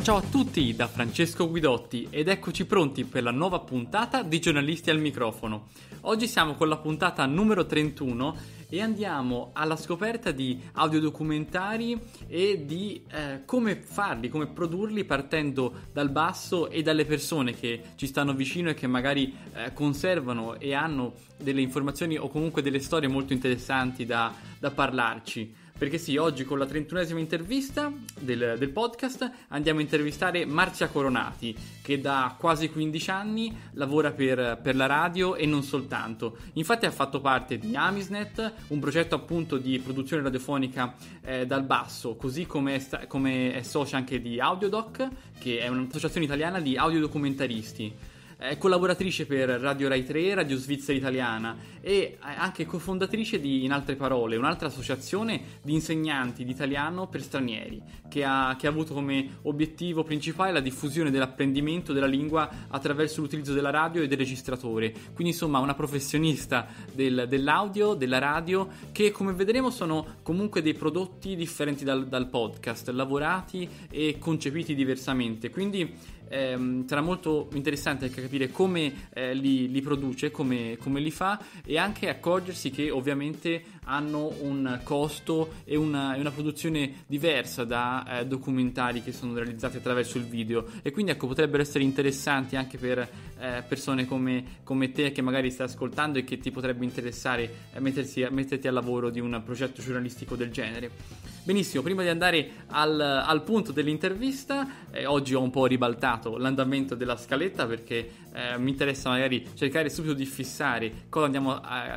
Ciao a tutti da Francesco Guidotti ed eccoci pronti per la nuova puntata di Giornalisti al microfono. Oggi siamo con la puntata numero 31 e andiamo alla scoperta di audiodocumentari e di come farli, come produrli partendo dal basso e dalle persone che ci stanno vicino e che magari conservano e hanno delle informazioni o comunque delle storie molto interessanti da parlarci. Perché sì, oggi con la 31esima intervista del podcast andiamo a intervistare Marzia Coronati, che da quasi 15 anni lavora per la radio e non soltanto. Infatti ha fatto parte di Amisnet, un progetto appunto di produzione radiofonica dal basso, così come è socia anche di Audiodoc, che è un'associazione italiana di audiodocumentaristi. È collaboratrice per Radio Rai 3, Radio Svizzera Italiana e anche cofondatrice di In Altre Parole, un'altra associazione di insegnanti di italiano per stranieri che ha avuto come obiettivo principale la diffusione dell'apprendimento della lingua attraverso l'utilizzo della radio e del registratore. Quindi insomma una professionista dell'audio, della radio, che come vedremo sono comunque dei prodotti differenti dal podcast, lavorati e concepiti diversamente. Quindi sarà molto interessante anche capire come li produce, come li fa e anche accorgersi che ovviamente hanno un costo e una produzione diversa da documentari che sono realizzati attraverso il video, e quindi ecco potrebbero essere interessanti anche per persone come te che magari stai ascoltando e che ti potrebbe interessare metterti al lavoro di un progetto giornalistico del genere. Benissimo, prima di andare al punto dell'intervista, oggi ho un po' ribaltato l'andamento della scaletta perché mi interessa magari cercare subito di fissare di cosa andiamo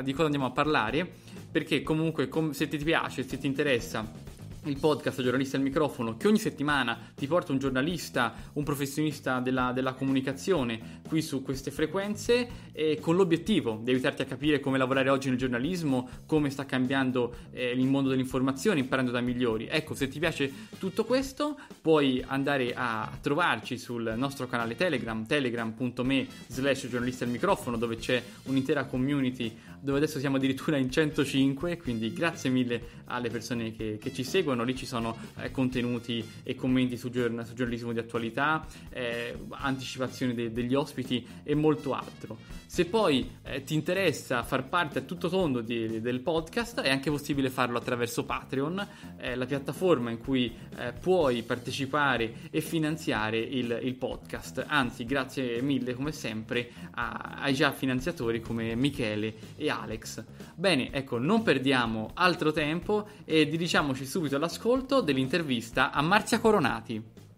a parlare, perché comunque se ti piace, se ti interessa il podcast Giornalisti al microfono, che ogni settimana ti porta un giornalista, un professionista della comunicazione qui su queste frequenze, e con l'obiettivo di aiutarti a capire come lavorare oggi nel giornalismo, come sta cambiando il mondo dell'informazione, imparando da migliori. Ecco, se ti piace tutto questo puoi andare a trovarci sul nostro canale Telegram, telegram.me/giornalisti al microfono, dove c'è un'intera community, dove adesso siamo addirittura in 105, quindi grazie mille alle persone che ci seguono. Lì ci sono contenuti e commenti su giornalismo di attualità, anticipazioni degli ospiti e molto altro. Se poi ti interessa far parte a tutto tondo del podcast, è anche possibile farlo attraverso Patreon, la piattaforma in cui puoi partecipare e finanziare il podcast. Anzi, grazie mille come sempre ai già finanziatori come Michele e Alex. Bene, ecco, non perdiamo altro tempo e dirigiamoci subito all'ascolto dell'intervista a Marzia Coronati.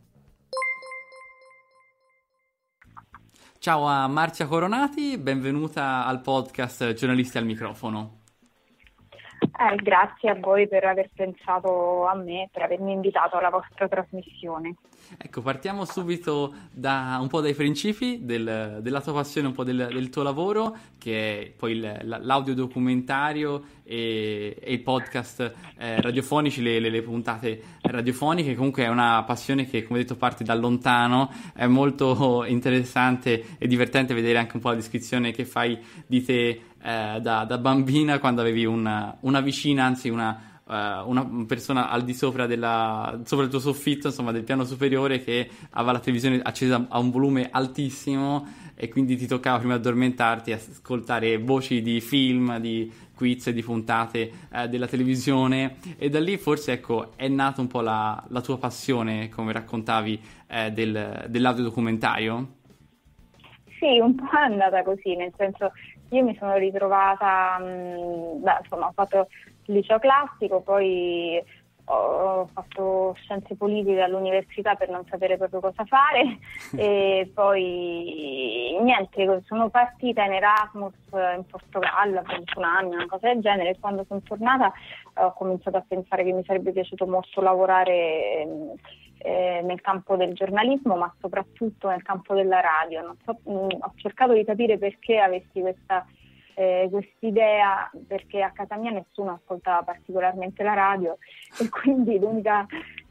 Ciao a Marzia Coronati, benvenuta al podcast Giornalisti al microfono. Grazie a voi per aver pensato a me, per avermi invitato alla vostra trasmissione. Ecco, partiamo subito un po' dai principi della tua passione, un po' del tuo lavoro, che è poi l'audiodocumentario e il podcast radiofonici, le puntate radiofoniche. Comunque è una passione che, come detto, parte da lontano. È molto interessante e divertente vedere anche un po' la descrizione che fai di te da bambina, quando avevi una vicina, anzi una persona al di sopra sopra il tuo soffitto, insomma del piano superiore, che aveva la televisione accesa a un volume altissimo e quindi ti toccava prima di addormentarti ascoltare voci di film, di quiz e di puntate della televisione, e da lì forse ecco è nata un po' la tua passione, come raccontavi, dell'audiodocumentario. Sì, un po' è andata così, nel senso io mi sono ritrovata, insomma ho fatto il liceo classico, poi ho fatto scienze politiche all'università per non sapere proprio cosa fare e poi niente, sono partita in Erasmus in Portogallo per 21 anni, una cosa del genere, e quando sono tornata ho cominciato a pensare che mi sarebbe piaciuto molto lavorare nel campo del giornalismo, ma soprattutto nel campo della radio. Ho cercato di capire perché avessi quest'idea, perché a casa mia nessuno ascoltava particolarmente la radio e quindi l'unica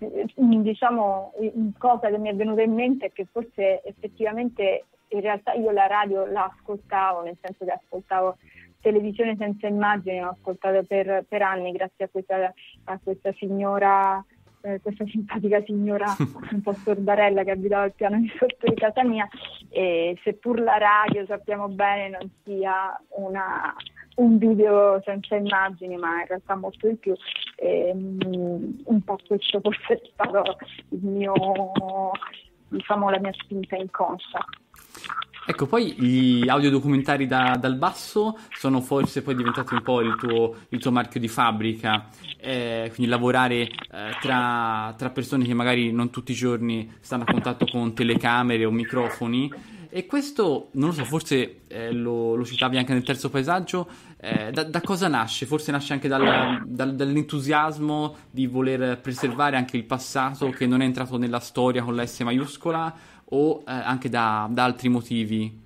cosa che mi è venuta in mente è che forse effettivamente in realtà io la radio la ascoltavo, nel senso che ascoltavo televisione senza immagini, l'ho ascoltata per anni grazie a questa signora questa simpatica signora un po' sordarella che abitava al piano di sotto di casa mia, e seppur la radio sappiamo bene non sia un video senza immagini, ma in realtà molto di più, un po' questo forse è stato la mia spinta inconscia. Ecco, poi gli audiodocumentari dal basso sono forse poi diventati un po' il tuo marchio di fabbrica, quindi lavorare tra persone che magari non tutti i giorni stanno a contatto con telecamere o microfoni, e questo, non lo so, forse lo citavi anche nel terzo paesaggio, da cosa nasce? Forse nasce anche dall'entusiasmo di voler preservare anche il passato che non è entrato nella storia con la S maiuscola, o anche da altri motivi?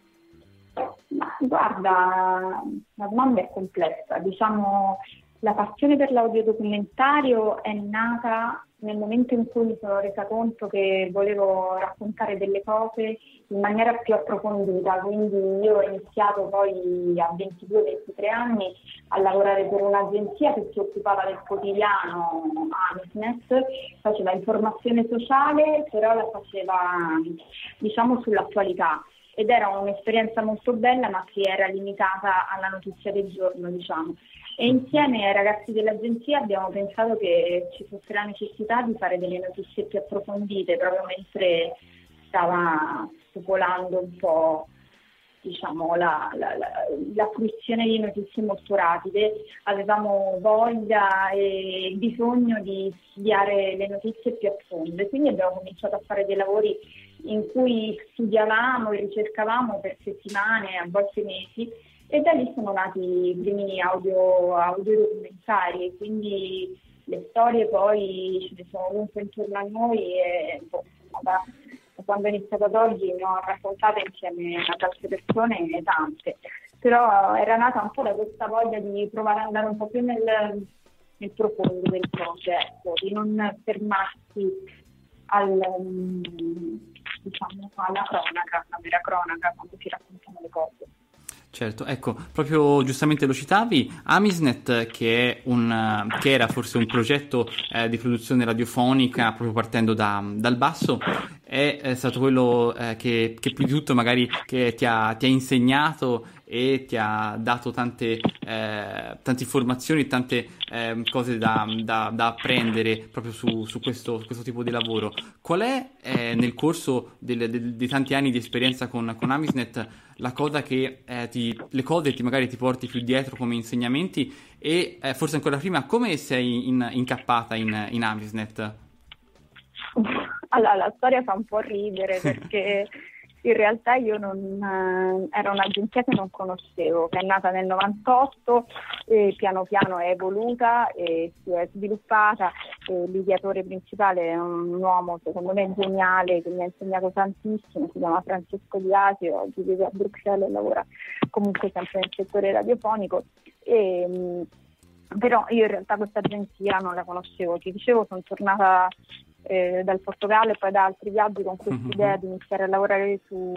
Ma guarda, la domanda è complessa. Diciamo, la passione per l'audiodocumentario è nata nel momento in cui mi sono resa conto che volevo raccontare delle cose in maniera più approfondita, quindi io ho iniziato poi a 22-23 anni a lavorare per un'agenzia che si occupava del quotidiano Amisnet, faceva informazione sociale, però la faceva diciamo sull'attualità, ed era un'esperienza molto bella, ma che era limitata alla notizia del giorno, diciamo. E insieme ai ragazzi dell'agenzia abbiamo pensato che ci fosse la necessità di fare delle notizie più approfondite, proprio mentre stava spopolando un po', diciamo, la fruizione di notizie molto rapide. Avevamo voglia e bisogno di studiare le notizie più a fondo, e quindi abbiamo cominciato a fare dei lavori in cui studiavamo e ricercavamo per settimane, a volte mesi, e da lì sono nati i primi audiodocumentari, quindi le storie poi ce ne sono ovunque intorno a noi, e da quando ho iniziato ad oggi ne ho raccontate insieme ad altre persone tante, però era nata un po' da questa voglia di provare ad andare un po' più nel profondo del progetto, di non fermarsi alla cronaca, la vera cronaca, quando si raccontano le cose. Certo, ecco, proprio giustamente lo citavi, Amisnet, che era forse un progetto di produzione radiofonica, proprio partendo dal basso, è stato quello che più di tutto magari che ti ha insegnato e ti ha dato tante informazioni, tante cose da apprendere proprio su questo tipo di lavoro. Qual è nel corso dei tanti anni di esperienza con Amisnet la cosa che magari ti porti più dietro come insegnamenti, e forse ancora prima, come sei incappata in Amisnet? Allora, la storia fa un po' ridere perché in realtà io era un'agenzia che non conoscevo, che è nata nel 98 e piano piano è evoluta e si è sviluppata. L'ideatore principale è un uomo secondo me geniale che mi ha insegnato tantissimo, si chiama Francesco Di Asio, oggi vive a Bruxelles e lavora comunque sempre nel settore radiofonico. Però io in realtà questa agenzia non la conoscevo, ti dicevo, sono tornata dal Portogallo e poi da altri viaggi con questa idea di iniziare a lavorare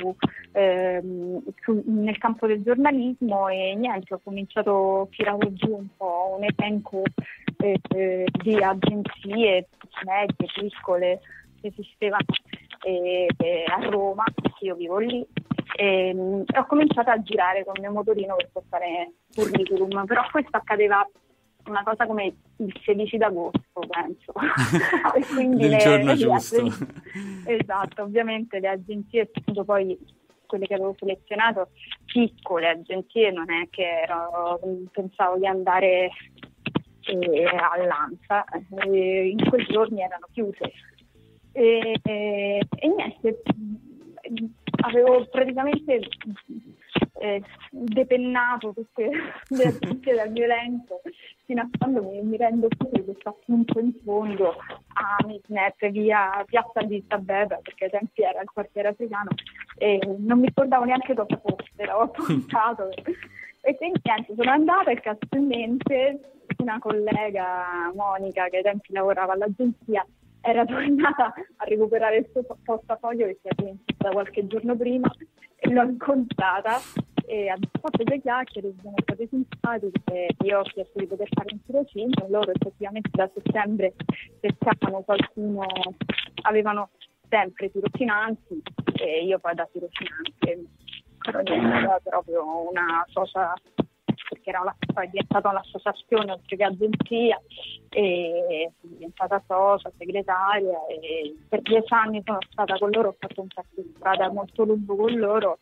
nel campo del giornalismo, e niente, ho cominciato, tirato giù un po' un elenco di agenzie medie, piccole, che esistevano a Roma, io vivo lì, e ho cominciato a girare con il mio motorino per portare curriculum, però questo accadeva una cosa come il 16 d'agosto, penso. E quindi il giorno giusto. Esatto, ovviamente le agenzie, soprattutto poi quelle che avevo selezionato, piccole agenzie, non è che pensavo di andare all'ANSA, in quei giorni erano chiuse. E niente, avevo praticamente depennato tutte le agenzie dal mio elenco, fino a quando mi rendo conto che sto appunto in fondo a Amisnet, via Piazza di Isabella, perché ai tempi era il quartiere africano, e non mi ricordavo neanche cosa fosse, l'avevo appuntato. E quindi niente, sono andata, e casualmente una collega, Monica, che ai tempi lavorava all'agenzia, era tornata a recuperare il suo portafoglio che si era dimenticato qualche giorno prima, e l'ho incontrata e abbiamo fatto due chiacchiere, siamo stati simpatiche, io ho chiesto di poter fare un tirocinio, loro effettivamente da settembre cercavano qualcuno, avevano sempre tirocinanti e io poi da tirocinante ero diventata proprio una socia, perché poi è diventata un'associazione oltre che agenzia, e sono diventata socia, segretaria, e per 10 anni sono stata con loro, ho fatto un pezzo di strada molto lungo con loro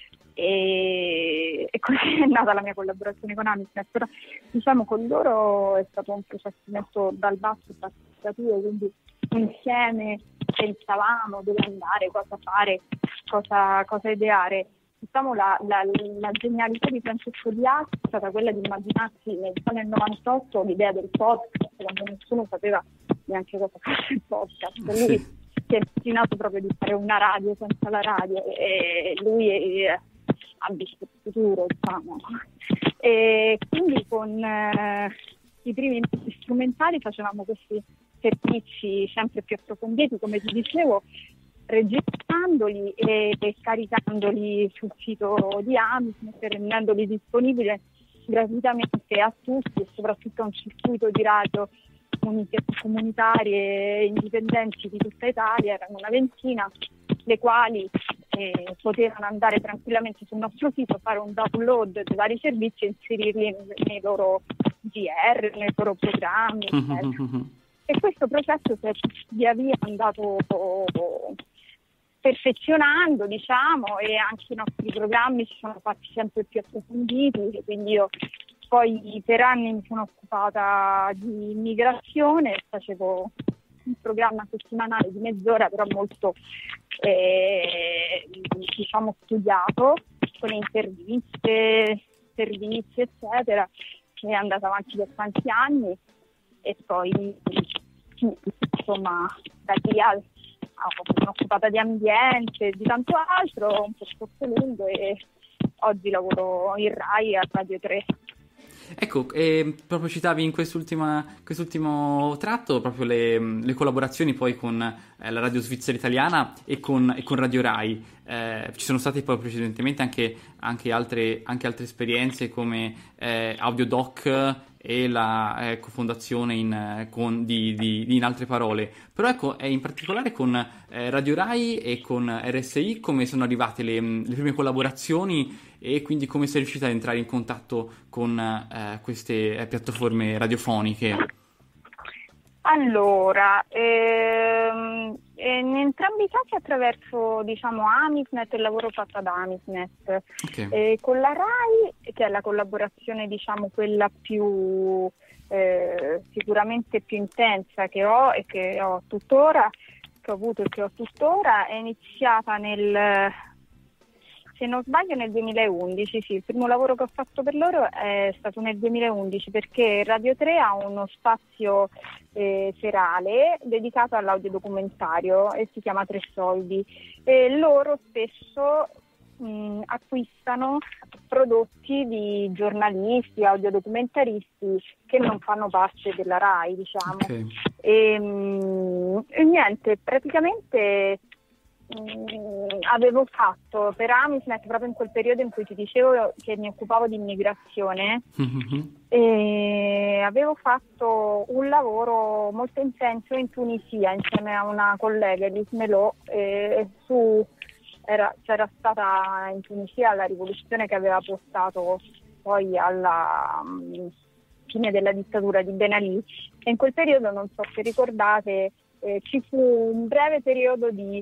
e così è nata la mia collaborazione con Amisnet. Però diciamo con loro è stato un processo molto dal basso e partecipativo, quindi insieme pensavamo dove andare, cosa fare, cosa ideare. Diciamo la genialità di Francesco Diaz è stata quella di immaginarsi nel 98 l'idea del podcast, quando nessuno sapeva neanche cosa fosse il podcast. Lui si è immaginato proprio di fare una radio senza la radio e lui ha visto il futuro, diciamo. E quindi con i primi strumentali facevamo questi servizi sempre più approfonditi, come ti dicevo, registrandoli e caricandoli sul sito di Amisnet, rendendoli disponibili gratuitamente a tutti e soprattutto a un circuito di radio comunitarie e indipendenti di tutta Italia. Erano una ventina, le quali potevano andare tranquillamente sul nostro sito, fare un download dei vari servizi e inserirli nei loro GR, nei loro programmi, eccetera. E questo processo si è via via andato perfezionando, diciamo, e anche i nostri programmi si sono fatti sempre più approfonditi, quindi io poi per anni mi sono occupata di immigrazione, facevo un programma settimanale di mezz'ora, però molto diciamo studiato, con interviste, servizi, eccetera, che è andata avanti per tanti anni e poi insomma da lì mi sono occupata di ambiente, di tanto altro, un percorso lungo, e oggi lavoro in Rai a Radio 3. Ecco, proprio citavi in quest'ultimo tratto proprio le collaborazioni poi con la radio svizzera italiana e con Radio Rai. Ci sono state poi precedentemente anche altre esperienze come Audiodoc e la cofondazione in altre parole. Però ecco, in particolare con Radio Rai e con RSI come sono arrivate le prime collaborazioni e quindi come sei riuscita ad entrare in contatto con queste piattaforme radiofoniche? Allora, in entrambi i casi attraverso, diciamo, Amisnet, il lavoro fatto ad Amisnet. Okay. Con la Rai, che è la collaborazione, diciamo, quella più sicuramente più intensa che ho e che ho tuttora, che ho avuto e che ho tuttora, è iniziata se non sbaglio nel 2011, sì, il primo lavoro che ho fatto per loro è stato nel 2011, perché Radio 3 ha uno spazio serale dedicato all'audiodocumentario e si chiama Tre Soldi, e loro spesso acquistano prodotti di giornalisti, audiodocumentaristi che non fanno parte della Rai, diciamo. Okay. E niente, praticamente avevo fatto per Amisnet, proprio in quel periodo in cui ti dicevo che mi occupavo di immigrazione, e avevo fatto un lavoro molto intenso in Tunisia insieme a una collega, Elise Melot, c'era stata in Tunisia la rivoluzione che aveva portato poi alla fine della dittatura di Ben Ali, e in quel periodo, non so se ricordate, ci fu un breve periodo di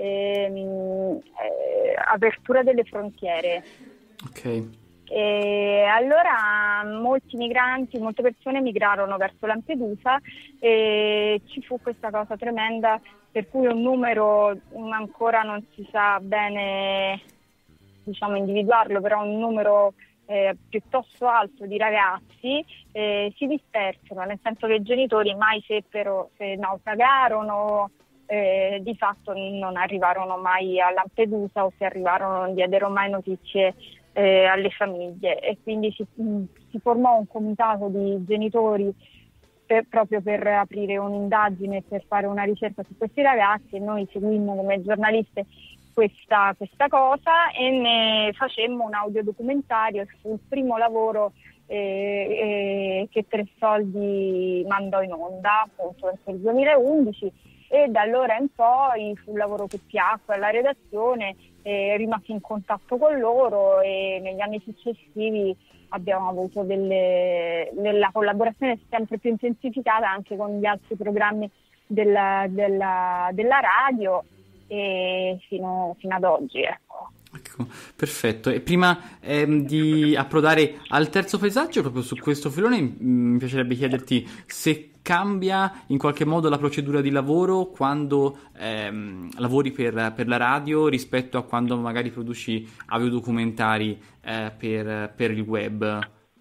apertura delle frontiere. Ok. E allora molti migranti, molte persone migrarono verso Lampedusa e ci fu questa cosa tremenda, per cui un numero ancora non si sa bene, diciamo, individuarlo, però un numero piuttosto alto di ragazzi si dispersero, nel senso che i genitori mai seppero se naufragarono, di fatto non arrivarono mai a Lampedusa, o se arrivarono non diedero mai notizie alle famiglie, e quindi si formò un comitato di genitori proprio per aprire un'indagine, per fare una ricerca su questi ragazzi, e noi seguimmo come giornaliste questa cosa e ne facemmo un audiodocumentario. Fu il primo lavoro che Tre Soldi mandò in onda, appunto nel 2011, e da allora in poi fu un lavoro che piacque alla redazione, rimasi in contatto con loro e negli anni successivi abbiamo avuto della collaborazione sempre più intensificata anche con gli altri programmi della radio, e fino ad oggi, ecco. Ecco, perfetto. E prima di approdare al terzo paesaggio, proprio su questo filone, mi piacerebbe chiederti se cambia in qualche modo la procedura di lavoro quando lavori per la radio rispetto a quando magari produci audiodocumentari per il web.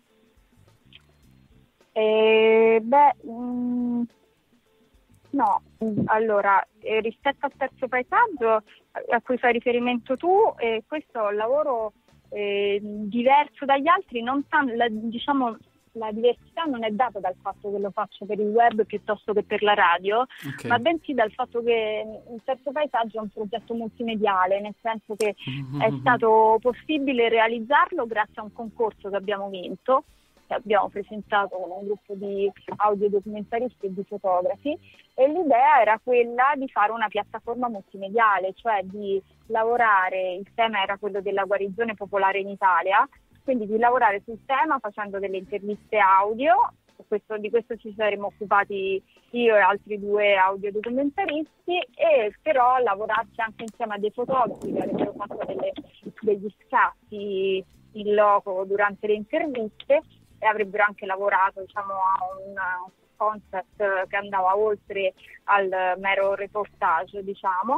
No, allora, rispetto al terzo paesaggio a cui fai riferimento tu, questo è un lavoro diverso dagli altri, non tanto, diciamo, la diversità non è data dal fatto che lo faccio per il web piuttosto che per la radio, okay, ma bensì dal fatto che il terzo paesaggio è un progetto multimediale, nel senso che è stato possibile realizzarlo grazie a un concorso che abbiamo vinto, che abbiamo presentato con un gruppo di audiodocumentaristi e di fotografi, e l'idea era quella di fare una piattaforma multimediale, cioè di lavorare, il tema era quello della guarigione popolare in Italia, quindi di lavorare sul tema facendo delle interviste audio. Di questo ci saremmo occupati io e altri 2 audiodocumentaristi, e però lavorarci anche insieme a dei fotografi che avrebbero fatto degli scatti in loco durante le interviste, e avrebbero anche lavorato, diciamo, a un concept che andava oltre al mero reportage, diciamo,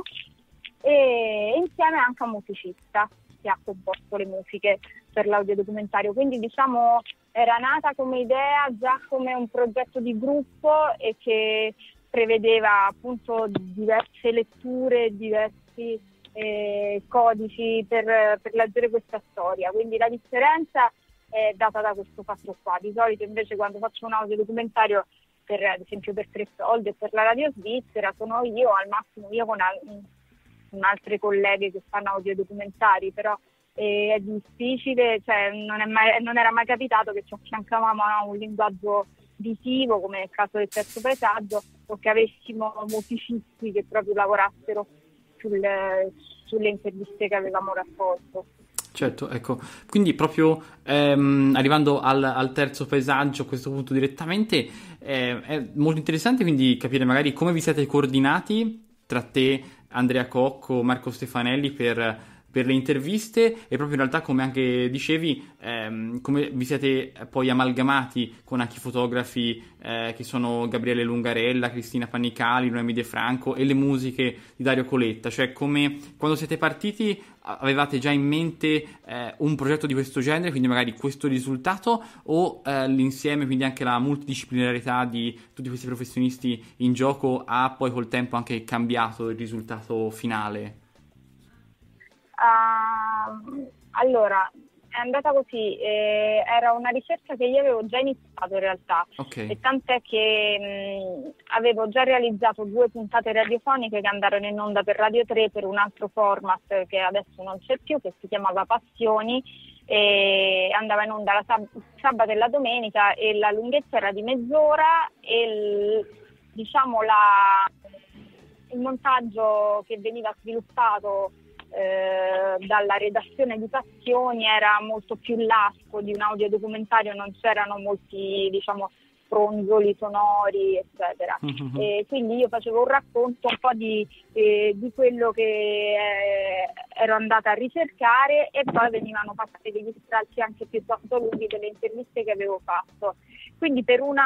e insieme anche a un musicista che ha composto le musiche per l'audiodocumentario. Quindi, diciamo, era nata come idea già come un progetto di gruppo e che prevedeva appunto diverse letture, diversi codici per leggere questa storia. Quindi la differenza è data da questo fatto qua. Di solito invece quando faccio un audiodocumentario ad esempio per Tre Soldi e per la Radio Svizzera, sono io, al massimo io con altre colleghe che fanno audiodocumentari, però è difficile, cioè non era mai capitato che ci affiancavamo a un linguaggio visivo come nel caso del terzo paesaggio, o che avessimo musicisti che proprio lavorassero sulle interviste che avevamo raccolto. Certo, ecco, quindi proprio arrivando al terzo paesaggio, a questo punto direttamente, è molto interessante quindi capire magari come vi siete coordinati tra te, Andrea Cocco, Marco Stefanelli per le interviste, e proprio in realtà, come anche dicevi, come vi siete poi amalgamati con anche i fotografi che sono Gabriele Lungarella, Cristina Pannicali, Noemi De Franco, e le musiche di Dario Coletta, cioè come quando siete partiti avevate già in mente un progetto di questo genere, quindi magari questo risultato, o l'insieme, quindi anche la multidisciplinarietà di tutti questi professionisti in gioco ha poi col tempo anche cambiato il risultato finale? Allora, è andata così, era una ricerca che io avevo già iniziato in realtà, okay, e tant'è che avevo già realizzato 2 puntate radiofoniche che andarono in onda per Radio 3 per un altro format che adesso non c'è più, che si chiamava Passioni, e andava in onda il sabato e la domenica, e la lunghezza era di mezz'ora, e diciamo il montaggio che veniva sviluppato dalla redazione di Passioni era molto più lasco di un audiodocumentario, non c'erano molti, diciamo, fronzoli sonori, eccetera. E quindi io facevo un racconto un po' di quello che ero andata a ricercare, e poi venivano fatti degli stralci anche piuttosto lunghi delle interviste che avevo fatto. Quindi per un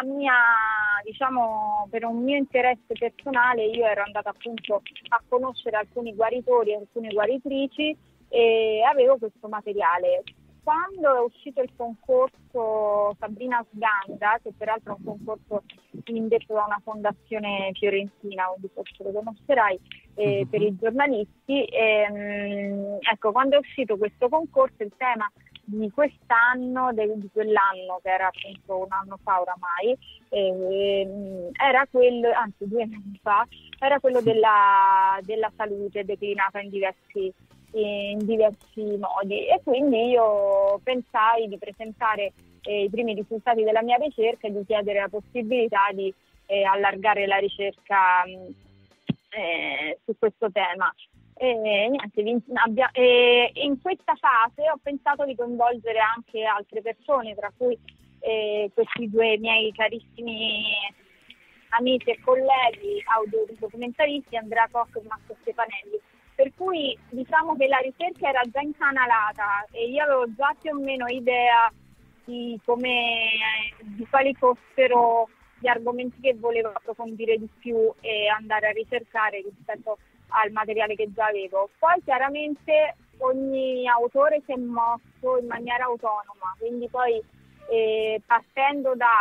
mio interesse personale io ero andata appunto a conoscere alcuni guaritori e alcune guaritrici, e avevo questo materiale. Quando è uscito il concorso Sabrina Sganda, che peraltro è un concorso indetto da una fondazione fiorentina, quindi forse lo conoscerai, per i giornalisti, ecco, quando è uscito questo concorso il tema di quest'anno, di quell'anno, che era appunto un anno fa oramai, era quello, anzi 2 anni fa, era quello della salute declinata in diversi modi, e quindi io pensai di presentare i primi risultati della mia ricerca e di chiedere la possibilità di allargare la ricerca su questo tema. Niente, in questa fase ho pensato di coinvolgere anche altre persone, tra cui questi 2 miei carissimi amici e colleghi audiodocumentaristi, Andrea Koch e Marco Stefanelli. Per cui diciamo che la ricerca era già incanalata e io avevo già più o meno idea di quali fossero gli argomenti che volevo approfondire di più e andare a ricercare rispetto al materiale che già avevo. Poi chiaramente ogni autore si è mosso in maniera autonoma, quindi poi partendo da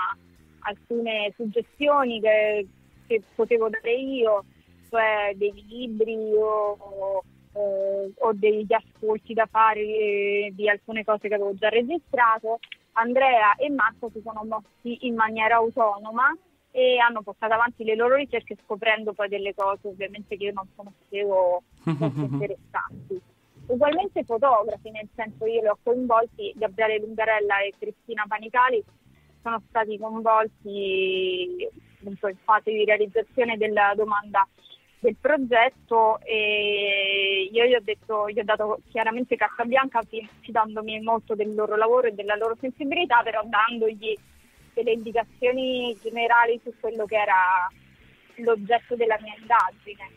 alcune suggestioni che potevo dare io, cioè dei libri o degli ascolti da fare di alcune cose che avevo già registrato, Andrea e Marco si sono mossi in maniera autonoma e hanno portato avanti le loro ricerche, scoprendo poi delle cose ovviamente che io non conoscevo, molto interessanti. Ugualmente fotografi, nel senso io li ho coinvolti, Gabriele Lungarella e Cristina Panicali sono stati coinvolti appunto in fase di realizzazione della domanda del progetto, e io gli ho dato chiaramente carta bianca, fidandomi molto del loro lavoro e della loro sensibilità, però dandogli delle indicazioni generali su quello che era l'oggetto della mia indagine.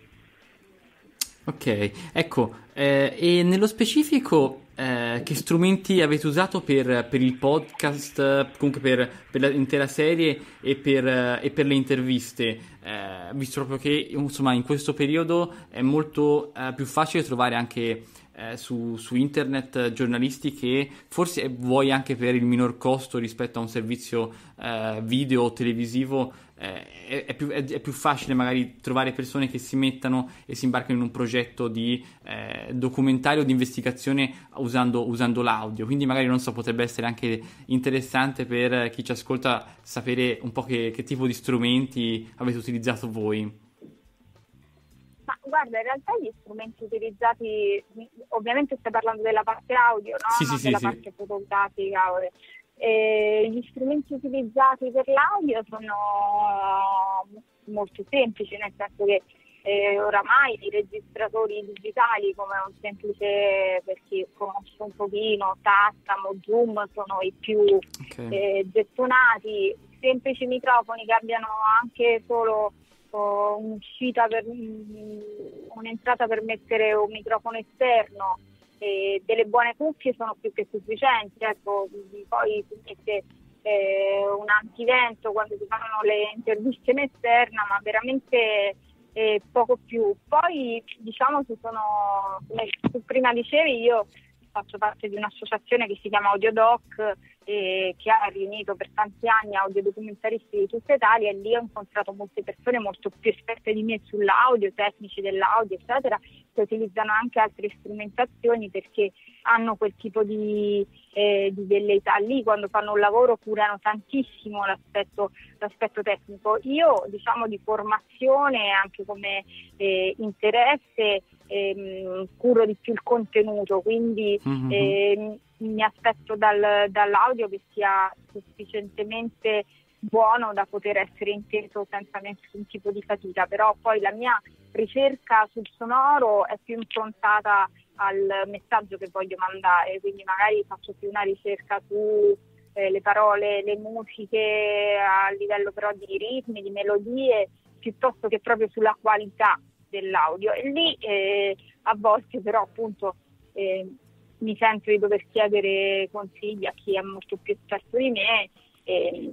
Ok, ecco, e nello specifico che strumenti avete usato per il podcast, comunque per l'intera serie e per le interviste, visto proprio che insomma in questo periodo è molto più facile trovare anche su internet giornalisti che forse vuoi anche per il minor costo rispetto a un servizio video o televisivo, è più facile magari trovare persone che si mettano e si imbarcano in un progetto di documentario o di investigazione usando l'audio, quindi magari non so, potrebbe essere anche interessante per chi ci ascolta sapere un po' che tipo di strumenti avete utilizzato voi. Ma guarda, in realtà gli strumenti utilizzati, ovviamente stai parlando della parte audio, no? Sì, Della sì. parte fotografica. Gli strumenti utilizzati per l'audio sono molto semplici, nel senso che oramai i registratori digitali, come un semplice, per chi conosce un pochino, Tascam o Zoom, sono i più gettonati, semplici microfoni che abbiano anche solo un'uscita un'entrata per mettere un microfono esterno, e delle buone cuffie sono più che sufficienti. Ecco, poi si mette un antivento quando si fanno le interviste in esterna, ma veramente poco più. Poi diciamo come tu prima dicevi, io faccio parte di un'associazione che si chiama Audiodoc, che ha riunito per tanti anni audiodocumentaristi di tutta Italia, e lì ho incontrato molte persone molto più esperte di me sull'audio, tecnici dell'audio eccetera, che utilizzano anche altre strumentazioni perché hanno quel tipo di velleità lì. Quando fanno un lavoro curano tantissimo l'aspetto tecnico. Io diciamo di formazione, anche come interesse, curo di più il contenuto, quindi mi aspetto dall'audio che sia sufficientemente buono da poter essere inteso senza nessun tipo di fatica. Però poi la mia ricerca sul sonoro è più improntata al messaggio che voglio mandare, quindi magari faccio più una ricerca su le parole, le musiche, a livello però di ritmi, di melodie, piuttosto che proprio sulla qualità dell'audio. E lì a volte però appunto mi sento di dover chiedere consigli a chi è molto più esperto di me e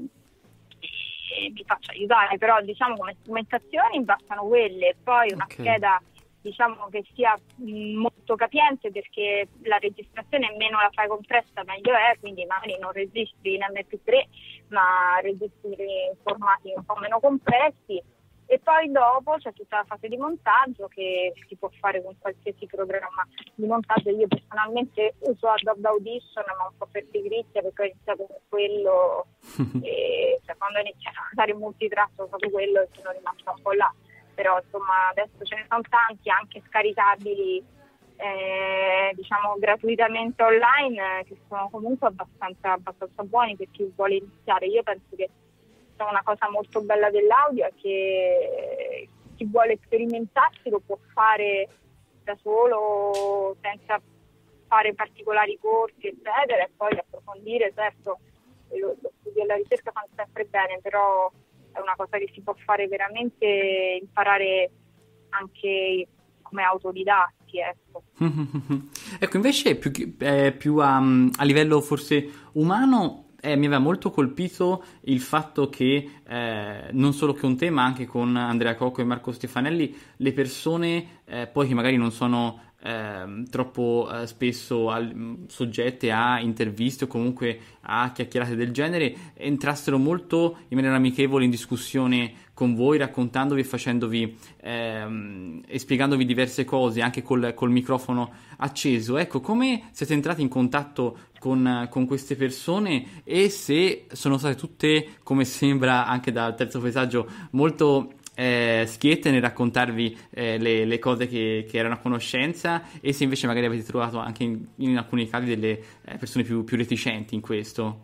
mi faccio aiutare, però diciamo come strumentazioni bastano quelle. Poi una scheda diciamo che sia molto capiente, perché la registrazione meno la fai compressa meglio è, quindi magari non registri in MP3 ma registri in formati un po' meno compressi, e poi dopo c'è tutta la fase di montaggio che si può fare con qualsiasi programma di montaggio. Io personalmente uso Adobe Audition, ma un po' per pigrizia, perché ho iniziato con quello e cioè, quando ho iniziato a fare multitrack ho fatto quello e sono rimasta un po' là, però insomma adesso ce ne sono tanti anche scaricabili diciamo gratuitamente online, che sono comunque abbastanza buoni per chi vuole iniziare. Io penso che una cosa molto bella dell'audio è che chi vuole sperimentarsi lo può fare da solo senza fare particolari corsi eccetera, e poi approfondire. Certo, lo studio e la ricerca fanno sempre bene, però è una cosa che si può fare veramente, imparare anche come autodidatti, ecco. Ecco, invece più a livello forse umano, mi aveva molto colpito il fatto che non solo con te, ma anche con Andrea Cocco e Marco Stefanelli, le persone poi che magari non sono troppo spesso soggette a interviste o comunque a chiacchierate del genere, entrassero molto in maniera amichevole in discussione con voi, raccontandovi e facendovi e spiegandovi diverse cose anche col microfono acceso. Ecco, come siete entrati in contatto con queste persone, e se sono state tutte, come sembra anche dal terzo paesaggio, molto schiette nel raccontarvi le cose che erano a conoscenza, e se invece magari avete trovato anche in alcuni casi delle persone più reticenti in questo.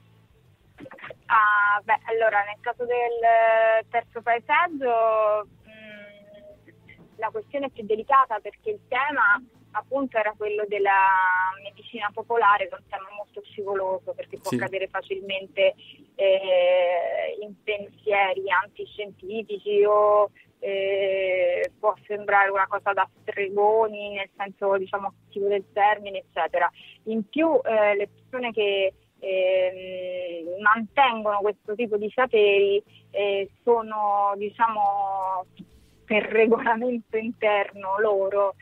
Allora, nel caso del terzo paesaggio la questione è più delicata, perché il tema appunto era quello della medicina popolare, che è un tema molto scivoloso, perché può cadere facilmente in pensieri antiscientifici o può sembrare una cosa da stregoni nel senso, diciamo, attivo del termine, eccetera. In più le persone che mantengono questo tipo di saperi sono, diciamo, per regolamento interno loro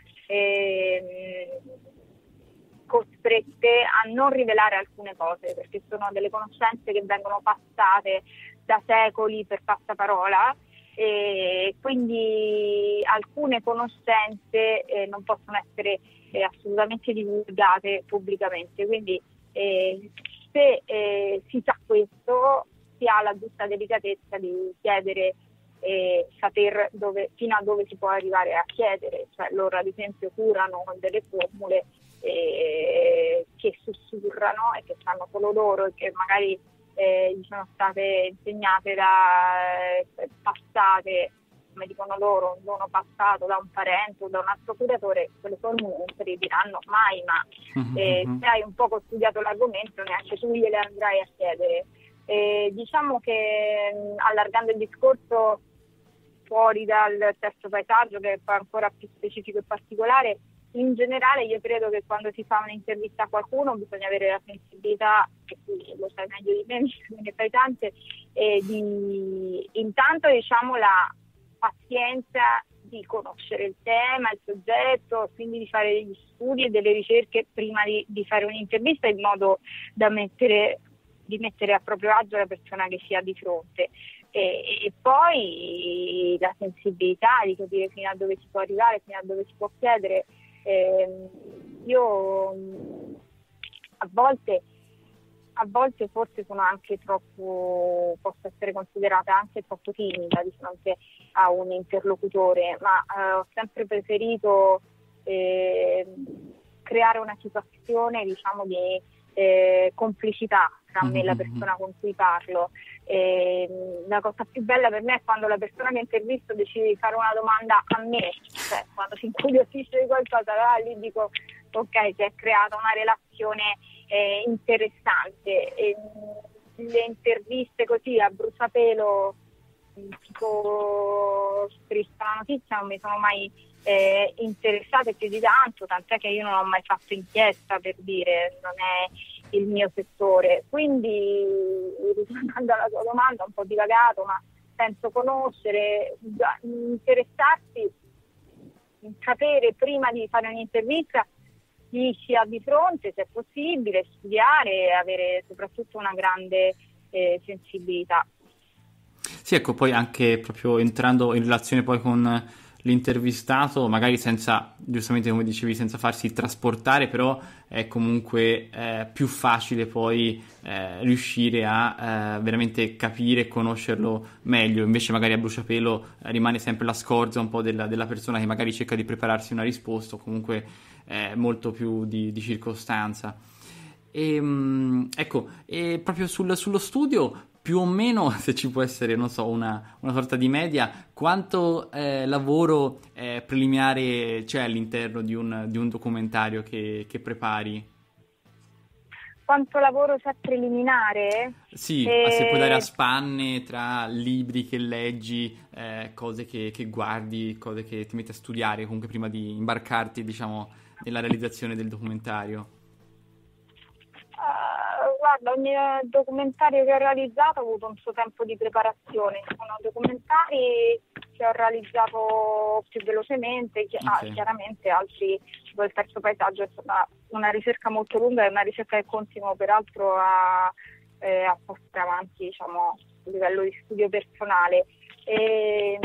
costrette a non rivelare alcune cose, perché sono delle conoscenze che vengono passate da secoli per passaparola, e quindi alcune conoscenze non possono essere assolutamente divulgate pubblicamente. Quindi se si sa questo, si ha la giusta delicatezza di chiedere saper fino a dove si può arrivare a chiedere. Cioè, loro ad esempio curano con delle formule che sussurrano e che sanno solo loro, e che magari gli sono state insegnate passate, come dicono loro, un dono passato da un parente o da un altro curatore. Quelle formule non te le diranno mai, ma se hai un poco studiato l'argomento neanche tu gliele andrai a chiedere. Diciamo che allargando il discorso fuori dal terzo paesaggio, che è ancora più specifico e particolare, in generale io credo che quando si fa un'intervista a qualcuno bisogna avere la sensibilità, che tu lo sai meglio di me, ne fai tante, di intanto, diciamo, la pazienza di conoscere il tema, il soggetto, quindi di fare degli studi e delle ricerche prima di fare un'intervista, in modo da mettere a proprio agio la persona che si ha di fronte, e poi la sensibilità di capire fino a dove si può arrivare, fino a dove si può chiedere. Io a volte forse sono anche posso essere considerata anche troppo timida di fronte a un interlocutore, ma ho sempre preferito creare una situazione, diciamo, di complicità tra me e la persona con cui parlo. La cosa più bella per me è quando la persona che intervisto decide di fare una domanda a me, cioè quando si incuriosisce di qualcosa, lì dico ok, si è creata una relazione interessante. Le interviste così a bruciapelo, tipo striscia la notizia, non mi sono mai interessate più di tanto, tant'è che io non ho mai fatto inchiesta, per dire, non è il mio settore. Quindi, ritornando alla tua domanda, un po' divagato, ma penso conoscere, interessarsi, sapere prima di fare un'intervista chi si ha di fronte, se è possibile, studiare e avere soprattutto una grande sensibilità. Sì, ecco, poi anche proprio entrando in relazione poi con l'intervistato, magari senza, giustamente come dicevi, senza farsi trasportare, però è comunque più facile poi riuscire a veramente capire e conoscerlo meglio. Invece magari a bruciapelo rimane sempre la scorza un po' della persona che magari cerca di prepararsi una risposta o comunque molto più di circostanza. Ecco, e proprio sullo studio, più o meno, se ci può essere, non so, una sorta di media, quanto lavoro preliminare c'è all'interno di un documentario che prepari? Quanto lavoro c'è preliminare? Sì, se puoi dare a spanne tra libri che leggi, cose che guardi, cose che ti metti a studiare comunque prima di imbarcarti, diciamo, nella realizzazione del documentario. Guarda, ogni documentario che ho realizzato ha avuto un suo tempo di preparazione. Ci sono documentari che ho realizzato più velocemente, Ok. chiaramente altri, tipo il terzo paesaggio, è stata una ricerca molto lunga e una ricerca che continuo peraltro a portare avanti, diciamo, a livello di studio personale. E,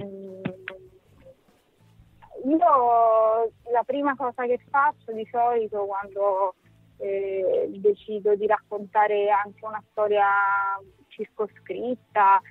io la prima cosa che faccio di solito quando decido di raccontare anche una storia circoscritta,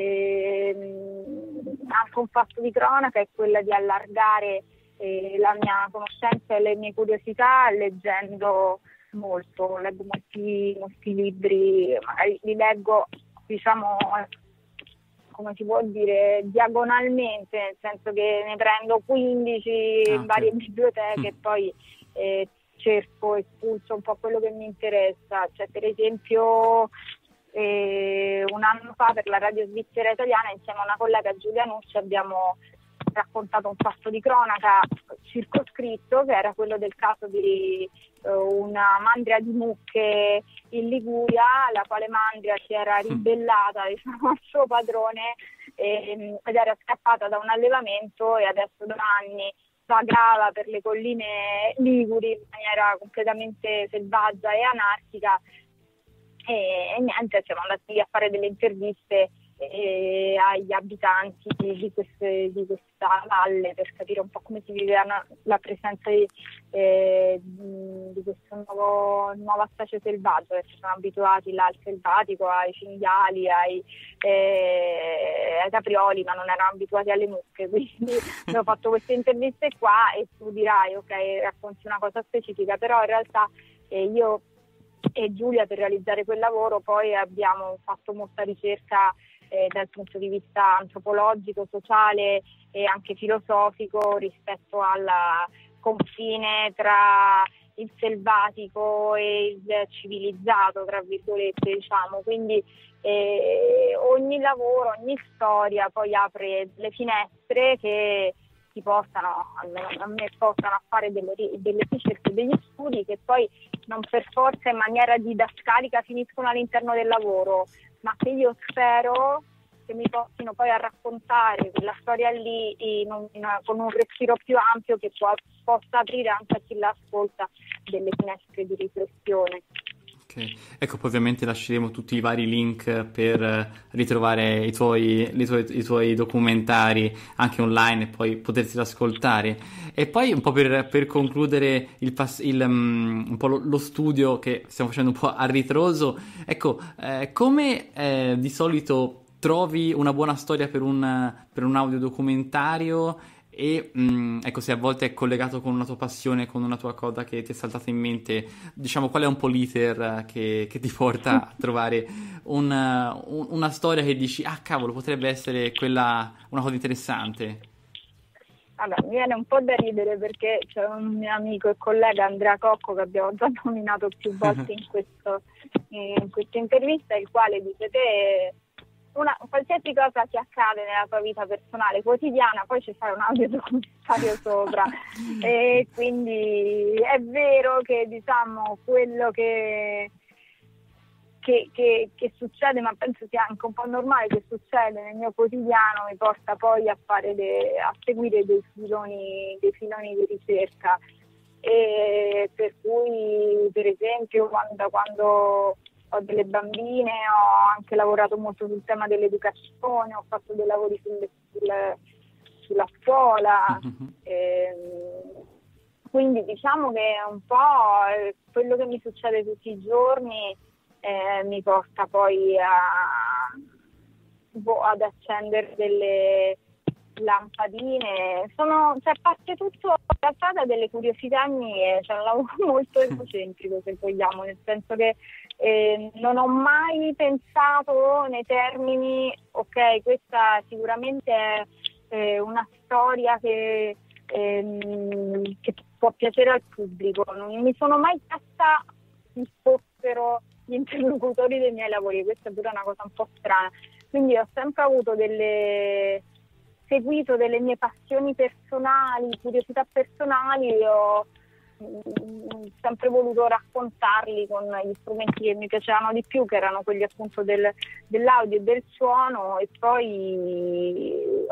anche un fatto di cronaca, è quella di allargare la mia conoscenza e le mie curiosità leggendo molto, leggo molti libri, magari li leggo, diciamo, come si può dire, diagonalmente, nel senso che ne prendo 15 Ah, in ok. varie biblioteche e poi cerco e spulcio un po' quello che mi interessa. Cioè, per esempio, un anno fa per la radio svizzera italiana, insieme a una collega Giulia Nucci, abbiamo raccontato un fatto di cronaca circoscritto, che era quello del caso di una mandria di mucche in Liguria, la quale mandria si era ribellata, diciamo, al suo padrone ed era scappata da un allevamento e adesso da anni vagava per le colline liguri in maniera completamente selvaggia e anarchica. E niente, siamo andati a fare delle interviste agli abitanti di questa valle per capire un po' come si vive la presenza di questa nuova specie selvaggia, perché sono abituati là al selvatico, ai cinghiali, ai caprioli, ma non erano abituati alle mucche. Quindi abbiamo fatto queste interviste qua e tu dirai, ok, racconti una cosa specifica, però in realtà io e Giulia, per realizzare quel lavoro, poi abbiamo fatto molta ricerca dal punto di vista antropologico, sociale e anche filosofico rispetto al confine tra il selvatico e il civilizzato, tra virgolette, diciamo. Quindi ogni lavoro, ogni storia poi apre delle finestre che ti portano, almeno a me, portano a fare delle ricerche, degli studi che poi non per forza in maniera didascalica finiscono all'interno del lavoro, ma che io spero che mi portino poi a raccontare quella storia lì con un respiro più ampio che possa aprire anche a chi l'ascolta delle finestre di riflessione. Ok. Ecco, poi ovviamente lasceremo tutti i vari link per ritrovare i tuoi documentari anche online e poi potersi ascoltare. E poi un po' per concludere un po' lo studio che stiamo facendo un po' a ritroso, ecco, come di solito trovi una buona storia per un audiodocumentario? E ecco, se a volte è collegato con una tua passione, con una tua coda che ti è saltata in mente, diciamo, qual è un po' l'iter che ti porta a trovare una storia che dici, ah cavolo, potrebbe essere quella una cosa interessante. Vabbè, mi viene un po' da ridere perché c'è un mio amico e collega, Andrea Cocco, che abbiamo già nominato più volte in questa intervista, il quale dice: te qualsiasi cosa ti accade nella tua vita personale quotidiana, poi ci fai un audio documentario sopra. E quindi è vero che, diciamo, quello che succede, ma penso sia anche un po' normale che succede nel mio quotidiano, mi porta poi a seguire dei filoni di ricerca. E per cui, per esempio, quando ho delle bambine, ho anche lavorato molto sul tema dell'educazione, ho fatto dei lavori sulla scuola, quindi diciamo che un po' quello che mi succede tutti i giorni mi porta poi ad accendere delle lampadine, parte tutto in realtà da delle curiosità mie, cioè un lavoro molto egocentrico se vogliamo, nel senso che non ho mai pensato nei termini, ok, questa sicuramente è una storia che può piacere al pubblico, non mi sono mai chiesta chi fossero gli interlocutori dei miei lavori, questa è pure una cosa un po' strana, quindi ho sempre avuto seguito delle mie passioni personali, curiosità personali, ho sempre voluto raccontarli con gli strumenti che mi piacevano di più, che erano quelli appunto dell'audio e del suono, e poi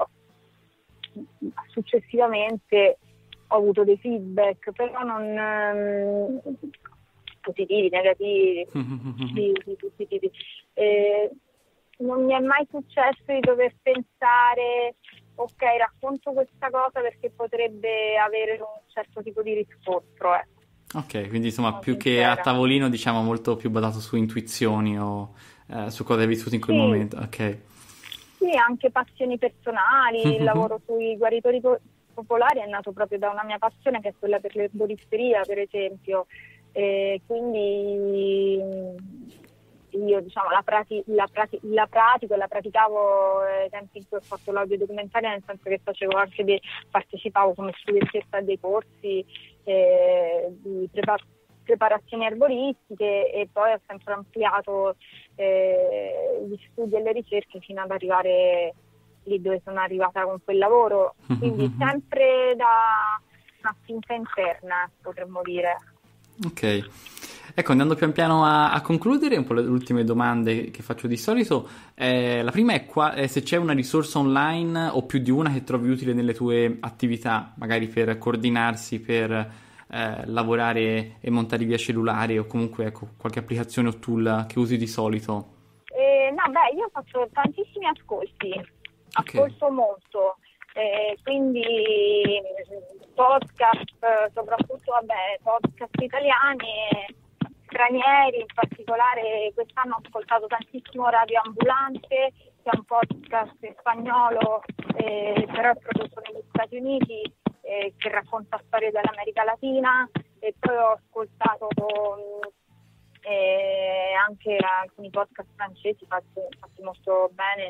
successivamente ho avuto dei feedback, però non positivi, negativi, di tutti i tipi. Non mi è mai successo di dover pensare, ok, racconto questa cosa perché potrebbe avere un certo tipo di riscontro. Ok, quindi insomma Sono più sincera. che a tavolino, diciamo molto più basato su intuizioni o su cosa hai vissuto in quel momento. Ok. Sì, anche passioni personali, il lavoro sui guaritori popolari è nato proprio da una mia passione, che è quella per l'erboristeria, per esempio. Quindi io diciamo la pratico e la praticavo ai tempi in cui ho fatto l'audio documentario, nel senso che partecipavo come studentessa a dei corsi di preparazioni erboristiche, e poi ho sempre ampliato gli studi e le ricerche fino ad arrivare lì dove sono arrivata con quel lavoro, quindi sempre da una spinta interna, potremmo dire. Ok, ecco, andando pian piano a concludere un po' le ultime domande che faccio di solito, la prima è se c'è una risorsa online o più di una che trovi utile nelle tue attività, magari per coordinarsi, per lavorare e montare via cellulare, o comunque ecco, qualche applicazione o tool che usi di solito. Io faccio tantissimi ascolti, ascolto molto, quindi podcast, soprattutto podcast italiani e stranieri, in particolare quest'anno ho ascoltato tantissimo Radio Ambulante, che è un podcast spagnolo, però è prodotto negli Stati Uniti, che racconta storie dell'America Latina, e poi ho ascoltato anche alcuni podcast francesi fatti molto bene.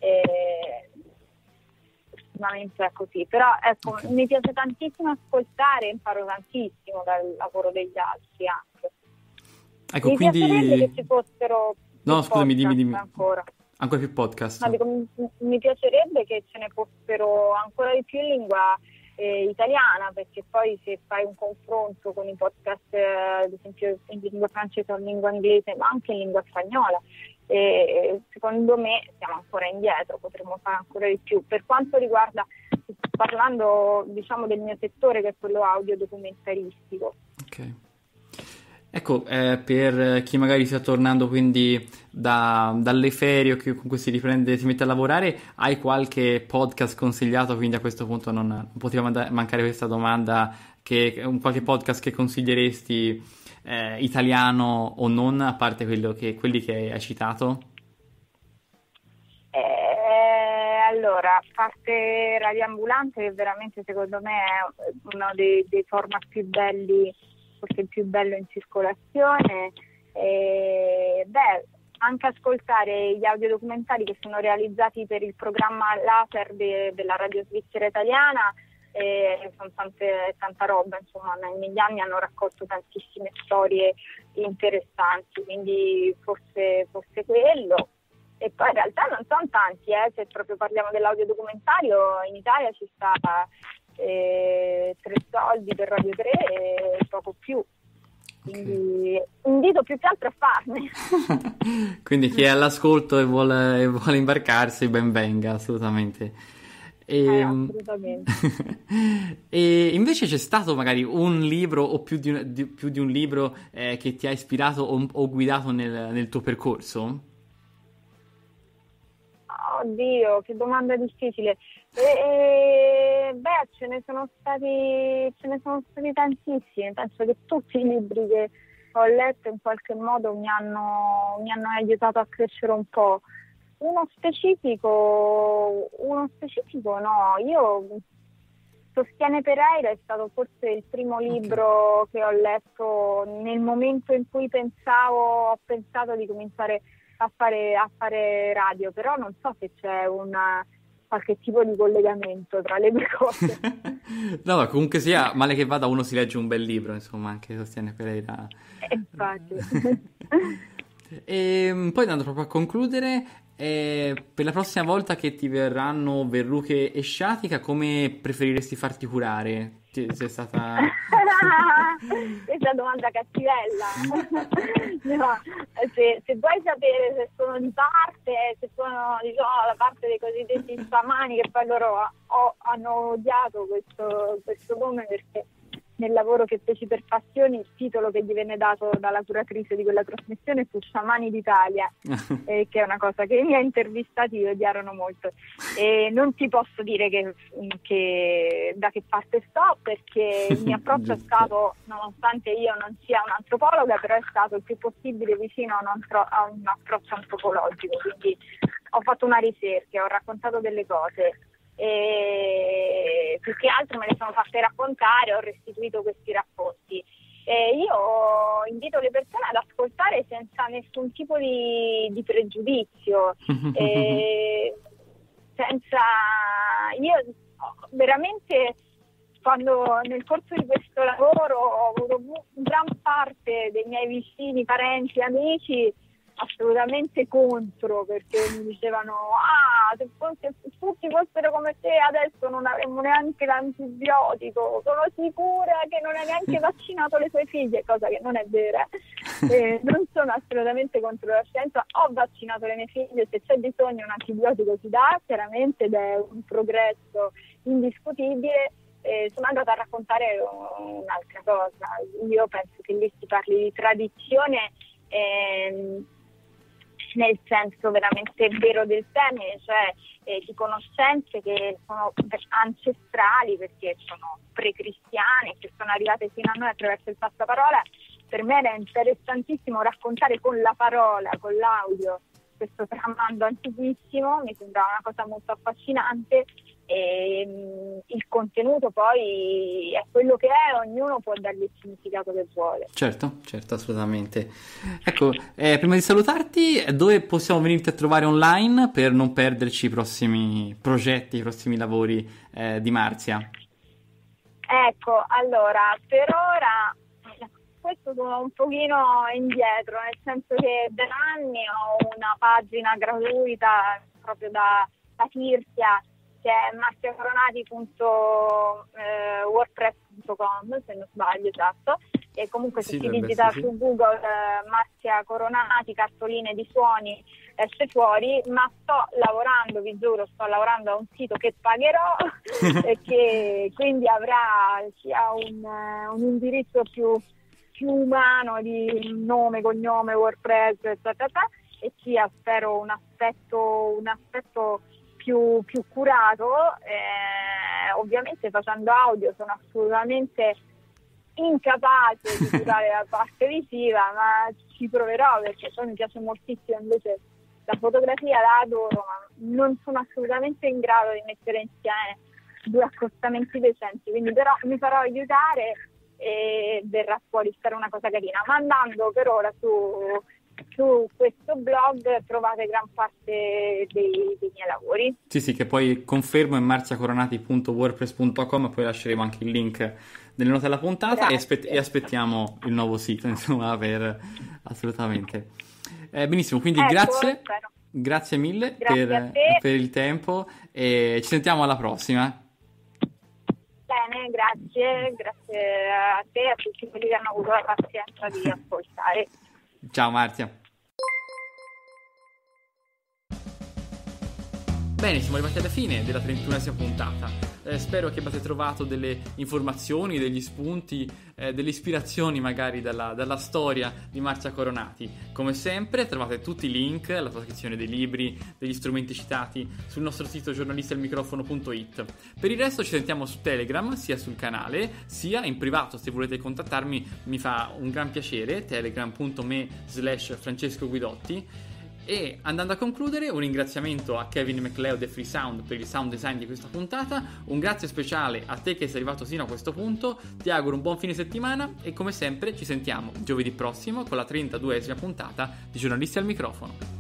Ultimamente è così, però ecco, okay. Mi piace tantissimo ascoltare, imparo tantissimo dal lavoro degli altri anche. Ecco, mi quindi piacerebbe che ci fossero scusami, dimmi ancora più podcast. No, dico, mi piacerebbe che ce ne fossero ancora di più in lingua italiana, perché poi se fai un confronto con i podcast ad esempio in lingua francese o in lingua inglese, ma anche in lingua spagnola, secondo me siamo ancora indietro, potremmo fare ancora di più. Per quanto riguarda, parlando diciamo del mio settore, che è quello audio documentaristico. Ok. Ecco, per chi magari sta tornando quindi dalle ferie o che comunque si mette a lavorare, hai qualche podcast consigliato? Quindi a questo punto non poteva mancare questa domanda, qualche podcast che consiglieresti, italiano o non, a parte quelli che hai citato? Allora, a parte Radio Ambulante, che veramente secondo me è uno dei format più belli, forse il più bello in circolazione, anche ascoltare gli audiodocumentari che sono realizzati per il programma Laser della Radio Svizzera Italiana, sono tanta roba, insomma, negli anni hanno raccolto tantissime storie interessanti, quindi forse quello. E poi in realtà non sono tanti, se proprio parliamo dell'audiodocumentario, in Italia ci sta Tre Soldi per Radio 3 e poco più. Quindi invito più che altro a farne. Quindi chi è all'ascolto e vuole imbarcarsi, ben venga, assolutamente. Assolutamente. E invece c'è stato magari un libro o più di un libro che ti ha ispirato o guidato nel tuo percorso? Oddio, che domanda difficile. Beh, ce ne sono stati tantissimi. Penso che tutti i libri che ho letto in qualche modo mi hanno aiutato a crescere un po'. Uno specifico no. Io Sostiene Pereira è stato forse il primo libro che ho letto nel momento in cui ho pensato di cominciare a fare radio, però non so se c'è qualche tipo di collegamento tra le due cose. No, ma comunque sia, male che vada, uno si legge un bel libro, insomma, anche Sostiene Pereira. Infatti. E poi andando proprio a concludere, per la prossima volta che ti verranno verruche e sciatica, come preferiresti farti curare? Sei stata... Questa domanda cattivella. No, se vuoi sapere se sono di parte, se sono la parte dei cosiddetti sciamani, che poi loro hanno odiato questo nome perché nel lavoro che feci per Passioni il titolo che gli venne dato dalla curatrice di quella trasmissione fu Sciamani d'Italia, che è una cosa che i miei intervistati odiarono molto. E non ti posso dire che da che parte sto, perché il mio approccio è stato, nonostante io non sia un'antropologa, però è stato il più possibile vicino a un approccio antropologico, quindi ho fatto una ricerca, ho raccontato delle cose. E più che altro me le sono fatte raccontare, ho restituito questi racconti. Io invito le persone ad ascoltare senza nessun tipo di pregiudizio, io veramente, quando nel corso di questo lavoro ho avuto gran parte dei miei vicini, parenti, amici assolutamente contro, perché mi dicevano se tutti fossero come te adesso non avremmo neanche l'antibiotico, sono sicura che non hai neanche vaccinato le tue figlie, cosa che non è vera. Non sono assolutamente contro la scienza, ho vaccinato le mie figlie, se c'è bisogno un antibiotico si dà chiaramente ed è un progresso indiscutibile. Sono andata a raccontare un'altra cosa. Io penso che lì si parli di tradizione nel senso veramente vero del termine, cioè di conoscenze che sono ancestrali, perché sono pre-cristiane, che sono arrivate fino a noi attraverso il passaparola. Per me era interessantissimo raccontare con la parola, con l'audio, questo tramando antichissimo, mi sembrava una cosa molto affascinante. E il contenuto poi è quello che è, ognuno può dargli il significato che vuole. Certo, assolutamente. Ecco, prima di salutarti, dove possiamo venirti a trovare online per non perderci i prossimi progetti, i prossimi lavori di Marzia? Ecco, allora, per ora questo sono un pochino indietro, nel senso che da anni ho una pagina gratuita proprio da Tirchia, che è marziacoronati.wordpress.com, se non sbaglio, esatto, e comunque se si digita su Google Marzia Coronati, cartoline di suoni, esce fuori, ma vi giuro, sto lavorando a un sito che pagherò e che quindi avrà sia un indirizzo più umano di nome, cognome, WordPress, eccetera, e sia, spero, un aspetto più curato. Ovviamente facendo audio sono assolutamente incapace di curare la parte visiva, ma ci proverò, perché poi mi piace moltissimo invece la fotografia, la adoro, ma non sono assolutamente in grado di mettere insieme due accostamenti decenti, quindi però mi farò aiutare e verrà fuori, spero, una cosa carina. Ma andando per ora su questo blog trovate gran parte dei miei lavori. Sì, che poi confermo è marziacoronati.wordpress.com, poi lasceremo anche il link nelle note della puntata e aspettiamo il nuovo sito, insomma, assolutamente. Benissimo, quindi grazie mille per il tempo e ci sentiamo alla prossima. Bene, grazie a te e a tutti quelli che hanno avuto la pazienza di ascoltare. Ciao Marzia. Bene, siamo arrivati alla fine della 31esima puntata. Spero che abbiate trovato delle informazioni, degli spunti, delle ispirazioni magari dalla storia di Marzia Coronati. Come sempre trovate tutti i link, la trascrizione dei libri, degli strumenti citati sul nostro sito giornalistialmicrofono.it. Per il resto ci sentiamo su Telegram, sia sul canale, sia in privato. Se volete contattarmi mi fa un gran piacere, telegram.me/Francesco Guidotti. E andando a concludere, un ringraziamento a Kevin MacLeod e Freesound per il sound design di questa puntata, un grazie speciale a te che sei arrivato sino a questo punto, ti auguro un buon fine settimana e come sempre ci sentiamo giovedì prossimo con la 32esima puntata di Giornalisti al Microfono.